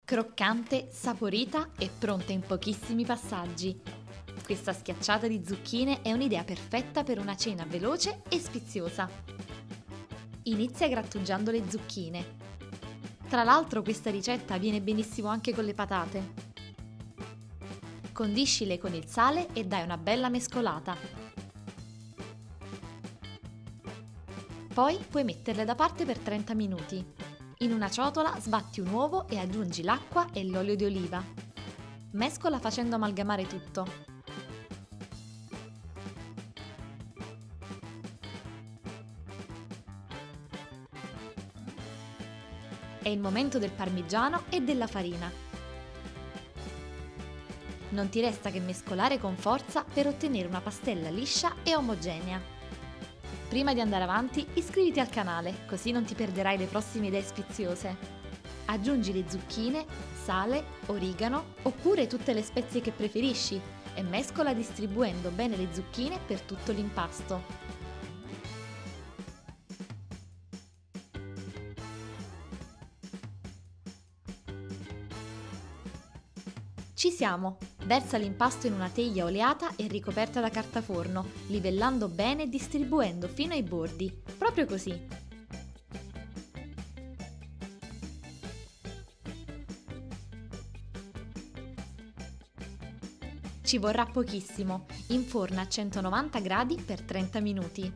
Croccante, saporita e pronta in pochissimi passaggi. Questa schiacciata di zucchine è un'idea perfetta per una cena veloce e sfiziosa. Inizia grattugiando le zucchine. Tra l'altro questa ricetta viene benissimo anche con le patate. Condiscile con il sale e dai una bella mescolata. Poi puoi metterle da parte per 30 minuti. In una ciotola sbatti un uovo e aggiungi l'acqua e l'olio di oliva. Mescola facendo amalgamare tutto. È il momento del parmigiano e della farina. Non ti resta che mescolare con forza per ottenere una pastella liscia e omogenea. Prima di andare avanti, iscriviti al canale, così non ti perderai le prossime idee sfiziose. Aggiungi le zucchine, sale, origano oppure tutte le spezie che preferisci e mescola distribuendo bene le zucchine per tutto l'impasto. Ci siamo! Versa l'impasto in una teglia oleata e ricoperta da carta forno, livellando bene e distribuendo fino ai bordi. Proprio così. Ci vorrà pochissimo. Inforna a 190 gradi per 30 minuti.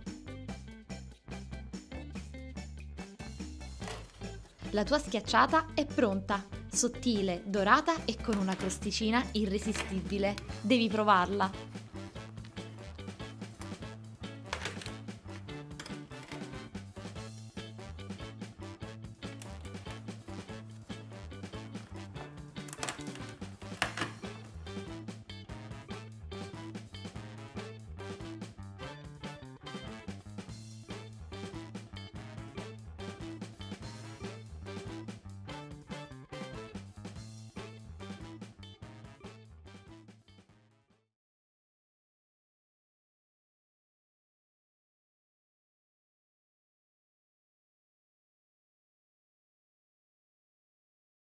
La tua schiacciata è pronta! Sottile, dorata e con una crosticina irresistibile. Devi provarla!